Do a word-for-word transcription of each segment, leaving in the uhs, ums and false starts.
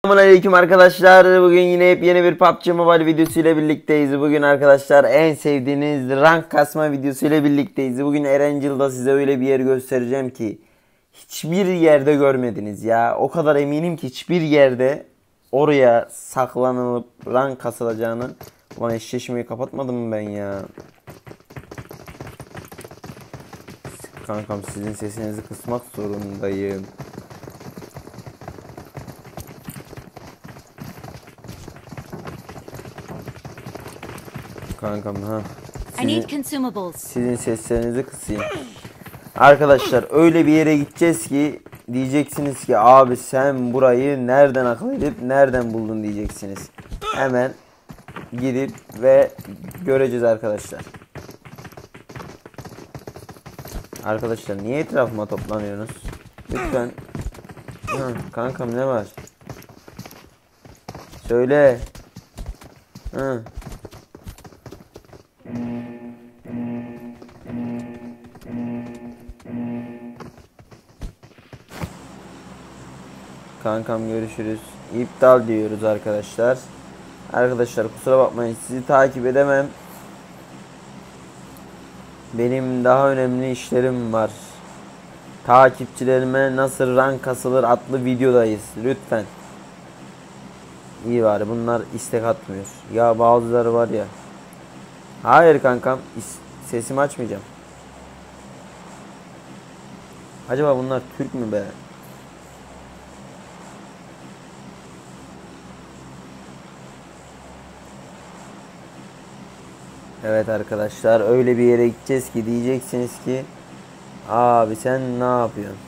Selamünaleyküm arkadaşlar. Bugün yine hep yeni bir P U B G Mobile videosu ile birlikteyiz. Bugün arkadaşlar en sevdiğiniz rank kasma videosu ile birlikteyiz. Bugün Erencil'da size öyle bir yer göstereceğim ki hiçbir yerde görmediniz ya. O kadar eminim ki hiçbir yerde oraya saklanılıp rank kasılacağını. Ulan eşleşmeyi kapatmadım mı ben ya? Kankam sizin sesinizi kısmak zorundayım. Kankam ha. Sizin, sizin seslerinizi kısayım. Arkadaşlar öyle bir yere gideceğiz ki diyeceksiniz ki abi sen burayı nereden akıl edip nereden buldun diyeceksiniz. Hemen gidip ve göreceğiz arkadaşlar. Arkadaşlar niye etrafıma toplanıyorsunuz? Lütfen. Hı, kankam ne var? Söyle. Hı. Kankam görüşürüz. İptal diyoruz arkadaşlar. Arkadaşlar kusura bakmayın sizi takip edemem. Benim daha önemli işlerim var. Takipçilerime nasıl rank kasılır adlı videodayız. Lütfen. İyi bari bunlar istek atmıyor. Ya bazıları var ya. Hayır kankam sesimi açmayacağım. Acaba bunlar Türk mü be? Evet arkadaşlar öyle bir yere gideceğiz ki diyeceksiniz ki abi sen ne yapıyorsun?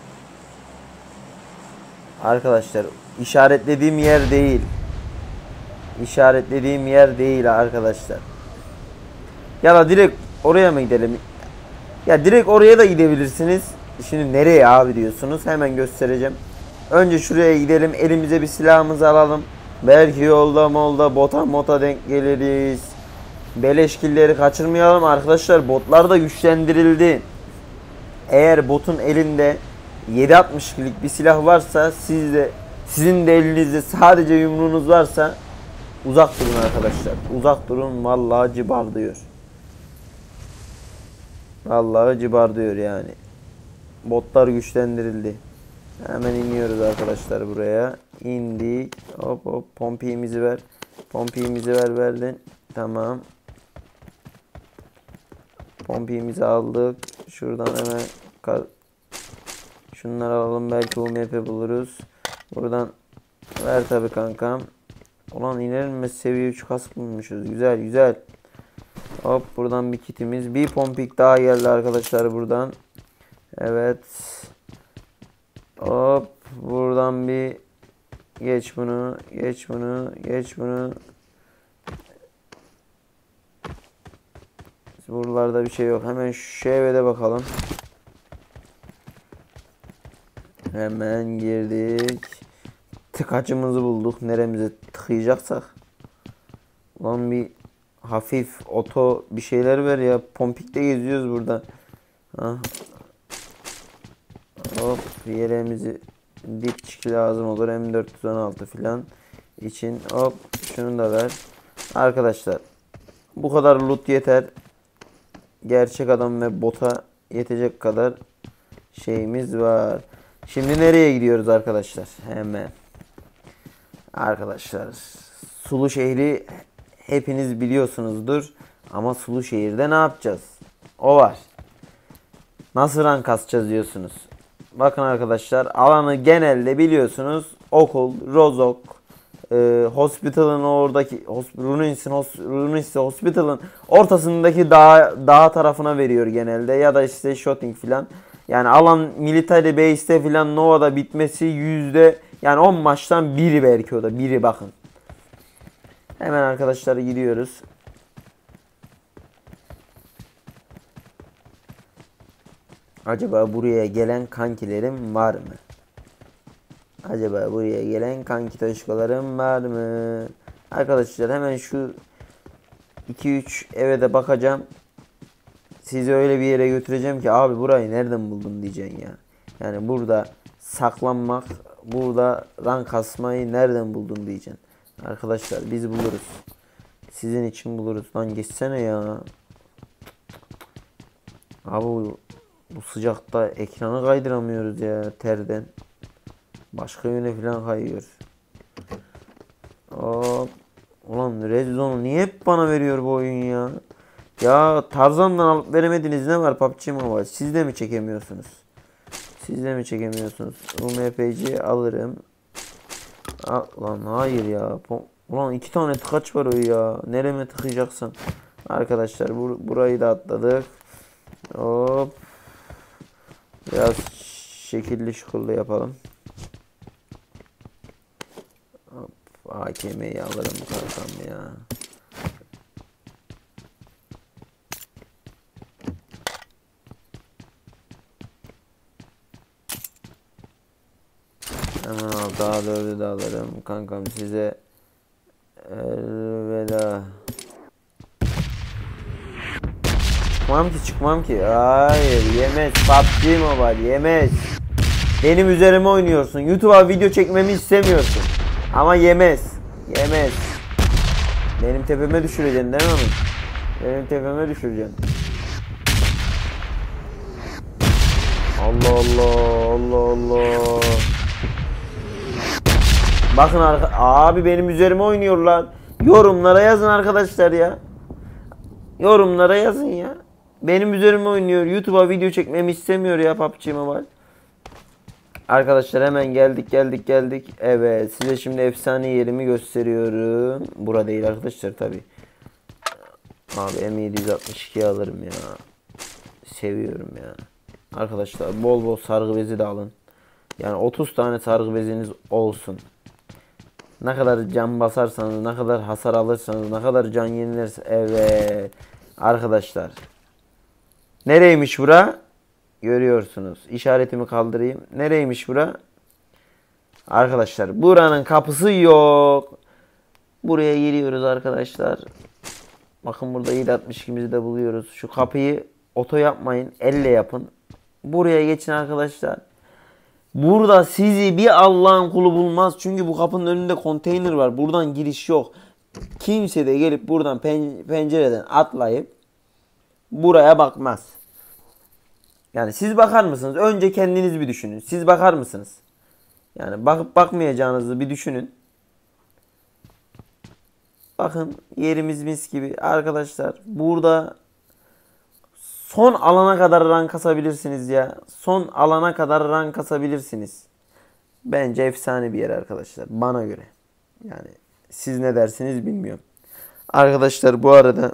Arkadaşlar işaretlediğim yer değil. İşaretlediğim yer değil arkadaşlar. Ya da direkt oraya mı gidelim? Ya direkt oraya da gidebilirsiniz. Şimdi nereye abi diyorsunuz? Hemen göstereceğim. Önce şuraya gidelim. Elimize bir silahımızı alalım. Belki yolda molda bota mota denk geliriz. Beleşkilleri kaçırmayalım arkadaşlar. Botlar da güçlendirildi. Eğer botun elinde yedi altmış ikilik bir silah varsa siz de, sizin de elinizde sadece yumruğunuz varsa uzak durun arkadaşlar. Uzak durun vallahi cibar diyor. Vallahi cibar diyor yani. Botlar güçlendirildi. Hemen iniyoruz arkadaşlar buraya. İndik. Hop hop pompiğimizi ver. Pompiğimizi ver verdin. Tamam. Pompiğimizi aldık. Şuradan hemen şunları alalım. Belki U M P buluruz. Buradan ver tabi kankam. Ulan inelim mi? Seviye üç kask bulmuşuz. Güzel güzel. Hop buradan bir kitimiz. Bir pompik daha geldi arkadaşlar buradan. Evet. Hop buradan bir geç bunu. Geç bunu. Geç bunu. Buralarda bir şey yok. Hemen şu eve de bakalım. Hemen girdik. Tıkacımızı bulduk. Neremize tıkayacaksak. Lan bir hafif oto bir şeyler ver ya. Pompikte geziyoruz burada. Ha. Hop yerimizi dipçik lazım olur. M dört yüz on altı filan için. Hop şunu da ver. Arkadaşlar bu kadar loot yeter. Gerçek adam ve bota yetecek kadar şeyimiz var. Şimdi nereye gidiyoruz arkadaşlar? Hemen. Arkadaşlar Sulu şehri hepiniz biliyorsunuzdur. Ama Sulu şehirde ne yapacağız? O var. Nasıl rank kasacağız diyorsunuz. Bakın arkadaşlar alanı genelde biliyorsunuz. Okul, Rozok, e, Hospital'ın oradaki Runes'in Hospital'ın ortasındaki dağ, dağ tarafına veriyor genelde. Ya da işte shooting filan. Yani alan military base'te filan Nova'da bitmesi yüzde yani on maçtan biri belki o da biri bakın. Hemen arkadaşlar gidiyoruz. Acaba buraya gelen kankilerim var mı? Acaba buraya gelen kanki taşkolarım var mı? Arkadaşlar hemen şu iki üç eve de bakacağım. Sizi öyle bir yere götüreceğim ki abi burayı nereden buldun diyeceksin ya. Yani burada saklanmak burada rank kasmayı nereden buldun diyeceksin. Arkadaşlar biz buluruz. Sizin için buluruz. Lan geçsene ya. Abi bu, bu sıcakta ekranı kaydıramıyoruz ya terden. Başka yöne falan kayıyor. Hop. Ulan Red Zone'u niye hep bana veriyor bu oyun ya? Ya Tarzan'dan alıp veremediniz, ne var P U B G Mobile? Siz de mi çekemiyorsunuz? Siz de mi çekemiyorsunuz? U M P C alırım. A lan hayır ya. Ulan iki tane tıkaç var o ya. Nereme tıkayacaksın? Arkadaşlar bur burayı da atladık. Hop. Biraz şekilli şukullu yapalım. Hop. A K M'yi alırım kankam ya. Hemen al, daha dördü de alırım kankam, size elveda. Çıkmam ki çıkmam ki. Hayır yemez. P U B G Mobile yemez. Benim üzerime oynuyorsun. YouTube'a video çekmemi istemiyorsun. Ama yemez. Yemez. Benim tepeme düşüreceksin değil mi? Benim tepeme düşüreceksin. Allah Allah Allah Allah. Bakın abi benim üzerime oynuyorlar. Yorumlara yazın arkadaşlar ya. Yorumlara yazın ya. Benim üzerime oynuyor. YouTube'a video çekmemi istemiyor ya P U B G Mobile. Arkadaşlar hemen geldik geldik geldik. Evet, size şimdi efsane yerimi gösteriyorum. Bura değil arkadaşlar tabi. Abi M yedi altmış iki alırım ya. Seviyorum ya. Arkadaşlar bol bol sargı bezi de alın. Yani otuz tane sargı beziniz olsun. Ne kadar can basarsanız, ne kadar hasar alırsanız, ne kadar can yenilirse. Evet. Arkadaşlar. Nereymiş bura? Görüyorsunuz. İşaretimi kaldırayım. Nereymiş bura? Arkadaşlar buranın kapısı yok. Buraya geliyoruz arkadaşlar. Bakın burada yedi altmış ikimizi de buluyoruz. Şu kapıyı oto yapmayın. Elle yapın. Buraya geçin arkadaşlar. Burada sizi bir Allah'ın kulu bulmaz. Çünkü bu kapının önünde konteyner var. Buradan giriş yok. Kimse de gelip buradan pen pencereden atlayıp buraya bakmaz. Yani siz bakar mısınız? Önce kendiniz bir düşünün. Siz bakar mısınız? Yani bakıp bakmayacağınızı bir düşünün. Bakın yerimiz mis gibi. Arkadaşlar burada son alana kadar rank kasabilirsiniz ya. Son alana kadar rank kasabilirsiniz. Bence efsane bir yer arkadaşlar. Bana göre. Yani siz ne dersiniz bilmiyorum. Arkadaşlar bu arada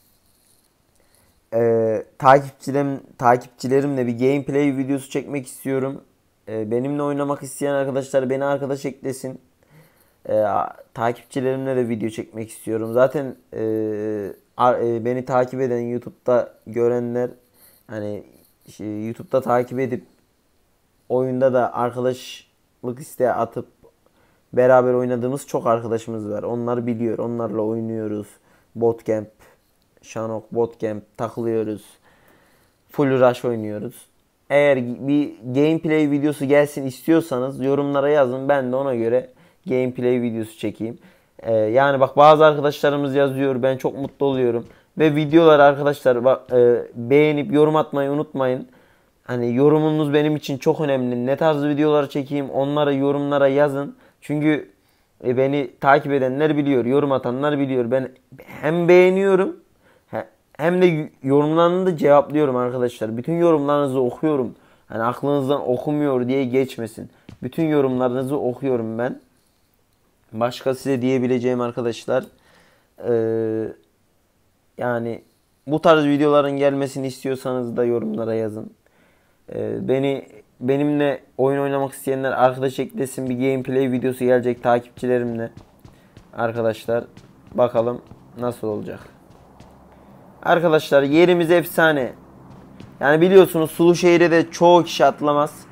e, takipçilerim, takipçilerimle bir gameplay videosu çekmek istiyorum. E, benimle oynamak isteyen arkadaşlar beni arkadaş eklesin. E, takipçilerimle de video çekmek istiyorum. Zaten e, e, beni takip eden, YouTube'da görenler, hani şey, YouTube'da takip edip oyunda da arkadaşlık isteği atıp beraber oynadığımız çok arkadaşımız var. Onlar biliyor. Onlarla oynuyoruz. Botcamp, Shanok Botcamp takılıyoruz. Full Rush oynuyoruz. Eğer bir gameplay videosu gelsin istiyorsanız yorumlara yazın. Ben de ona göre gameplay videosu çekeyim. Ee, yani bak bazı arkadaşlarımız yazıyor. Ben çok mutlu oluyorum. Ve videoları arkadaşlar bak, e, beğenip yorum atmayı unutmayın. Hani yorumunuz benim için çok önemli. Ne tarz videolar çekeyim onları yorumlara yazın. Çünkü e, beni takip edenler biliyor. Yorum atanlar biliyor. Ben hem beğeniyorum hem de yorumlarını da cevaplıyorum arkadaşlar. Bütün yorumlarınızı okuyorum. Hani aklınızdan okumuyor diye geçmesin. Bütün yorumlarınızı okuyorum ben. Başka size diyebileceğim arkadaşlar. Ee, yani bu tarz videoların gelmesini istiyorsanız da yorumlara yazın. Ee, beni benimle oyun oynamak isteyenler arkadaş eklesin. Bir gameplay videosu gelecek takipçilerimle. Arkadaşlar bakalım nasıl olacak. Arkadaşlar yerimiz efsane. Yani biliyorsunuz sulu şehire de çoğu kişi atlamaz.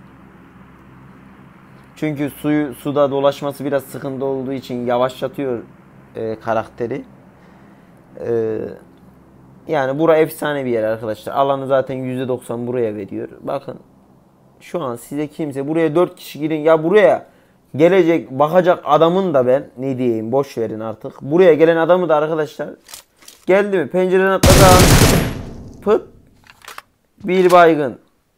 Çünkü suyu suda dolaşması biraz sıkıntı olduğu için yavaşlatıyor e, karakteri. E, yani bura efsane bir yer arkadaşlar. Alanı zaten yüzde doksan buraya veriyor. Bakın şu an size kimse buraya dört kişi girin. Ya buraya gelecek bakacak adamın da ben ne diyeyim, boş verin artık. Buraya gelen adamı da arkadaşlar, geldi mi pencereden atladı, pıt bir baygın,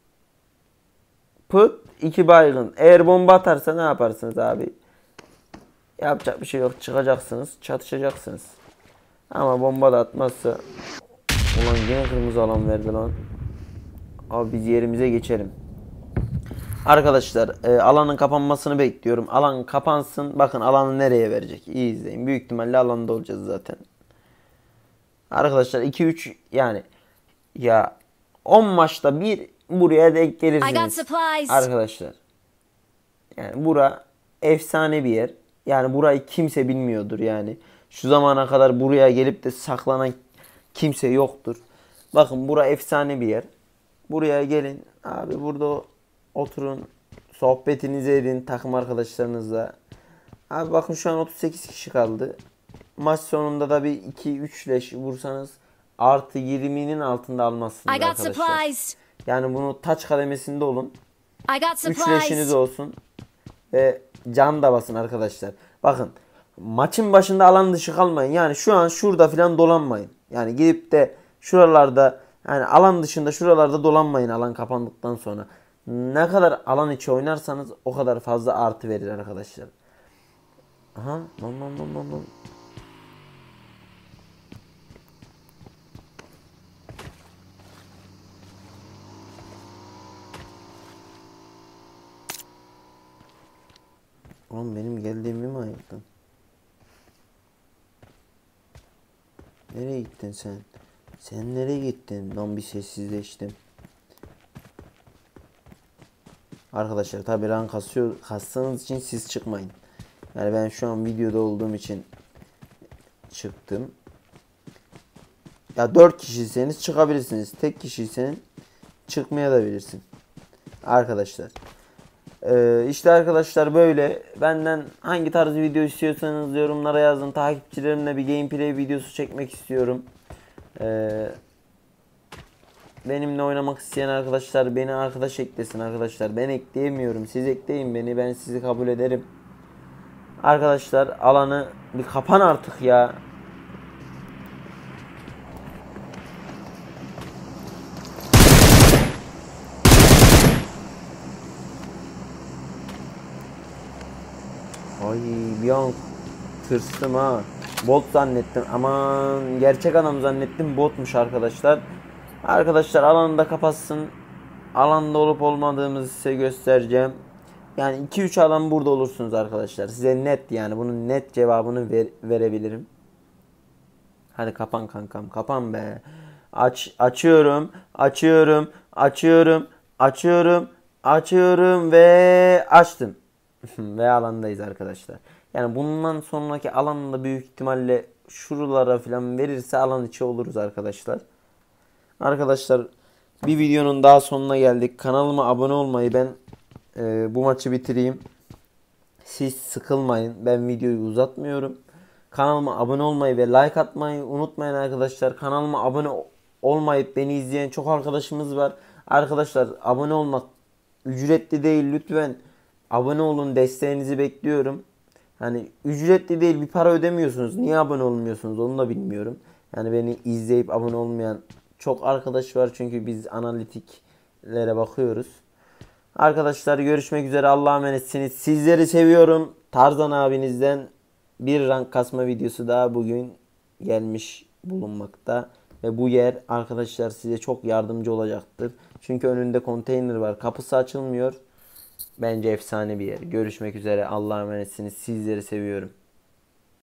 pıt iki baygın. Eğer bomba atarsa ne yaparsınız abi? Yapacak bir şey yok, çıkacaksınız, çatışacaksınız. Ama bomba da atmazsa, ulan yine kırmızı alan verdi lan. Abi biz yerimize geçelim. Arkadaşlar e, alanın kapanmasını bekliyorum. Alan kapansın. Bakın alanı nereye verecek? İyi izleyin. Büyük ihtimalle alanda olacağız zaten. Arkadaşlar iki üç yani ya on maçta bir buraya denk gelirsiniz. Arkadaşlar. Yani bura efsane bir yer. Yani burayı kimse bilmiyordur yani. Şu zamana kadar buraya gelip de saklanan kimse yoktur. Bakın bura efsane bir yer. Buraya gelin. Abi burada oturun. Sohbetinizi edin takım arkadaşlarınızla. Abi bakın şu an otuz sekiz kişi kaldı. Maç sonunda da bir iki üç leş vursanız artı yirminin altında almazsınız arkadaşlar. Yani bunu taç kademesinde olun. üç leşiniz olsun. Ve can da basın arkadaşlar. Bakın maçın başında alan dışı kalmayın. Yani şu an şurada falan dolanmayın. Yani gidip de şuralarda, yani alan dışında şuralarda dolanmayın alan kapandıktan sonra. Ne kadar alan içi oynarsanız o kadar fazla artı verir arkadaşlar. Aha, lan lan lan lan lan. Oğlum benim geldiğimi mi ayıktın? Nereye gittin sen? Sen nereye gittin? Lan bir sessizleştim. Arkadaşlar tabi rank kasıyor, kassanız için siz çıkmayın. Yani ben şu an videoda olduğum için çıktım. Ya dört kişiyseniz çıkabilirsiniz. Tek kişiysen çıkmaya da bilirsin. Arkadaşlar. Ee, işte arkadaşlar böyle. Benden hangi tarz video istiyorsanız yorumlara yazın. Takipçilerimle bir gameplay videosu çekmek istiyorum. Ee, benimle oynamak isteyen arkadaşlar beni arkadaş eklesin arkadaşlar. Ben ekleyemiyorum. Siz ekleyin beni. Ben sizi kabul ederim. Arkadaşlar alanı bir kapan artık ya. Ay bir an tırstım ha. Bot zannettim. Aman gerçek adam zannettim. Botmuş arkadaşlar. Arkadaşlar alanı da kapatsın. Alanda olup olmadığımızı size göstereceğim. Yani iki üç alan burada olursunuz arkadaşlar. Size net, yani bunun net cevabını ver, verebilirim. Hadi kapan kankam, kapan be. Aç açıyorum. Açıyorum. Açıyorum. Açıyorum. Açıyorum ve açtım. Ve alandayız arkadaşlar. Yani bundan sonraki alanda büyük ihtimalle şuralara falan verirse alan içi oluruz arkadaşlar. Arkadaşlar bir videonun daha sonuna geldik. Kanalıma abone olmayı, ben e, bu maçı bitireyim. Siz sıkılmayın. Ben videoyu uzatmıyorum. Kanalıma abone olmayı ve like atmayı unutmayın arkadaşlar. Kanalıma abone olmayıp beni izleyen çok arkadaşımız var. Arkadaşlar abone olmak ücretli değil, lütfen abone olun, desteğinizi bekliyorum. Hani ücretli değil, bir para ödemiyorsunuz. Niye abone olmuyorsunuz onu da bilmiyorum. Yani beni izleyip abone olmayan çok arkadaş var çünkü biz analitiklere bakıyoruz. Arkadaşlar görüşmek üzere, Allah'a emanetsiniz. Sizleri seviyorum. Tarzan abinizden bir rank kasma videosu daha bugün gelmiş bulunmakta. Ve bu yer arkadaşlar size çok yardımcı olacaktır. Çünkü önünde konteyner var. Kapısı açılmıyor. Bence efsane bir yer. Görüşmek üzere. Allah'a emanetsiniz. Sizleri seviyorum.